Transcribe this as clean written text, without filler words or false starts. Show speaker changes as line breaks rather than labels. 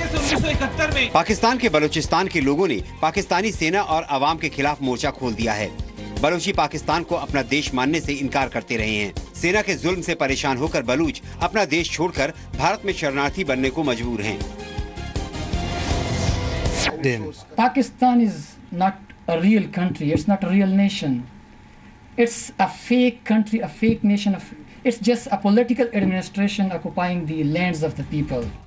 1971 से 1971 में
पाकिस्तान के बलूचिस्तान के लोगों ने पाकिस्तानी सेना और अवाम के खिलाफ मोर्चा खोल दिया है। बलूची पाकिस्तान को अपना देश मानने से इनकार करते रहे हैं। सेना के जुल्म से परेशान होकर बलूच अपना देश छोड़कर भारत में शरणार्थी बनने को मजबूर हैं।
Pakistan is not a real country. It's not a real nation. It's a fake country, a fake nation. It's just a political administration occupying the lands of the people.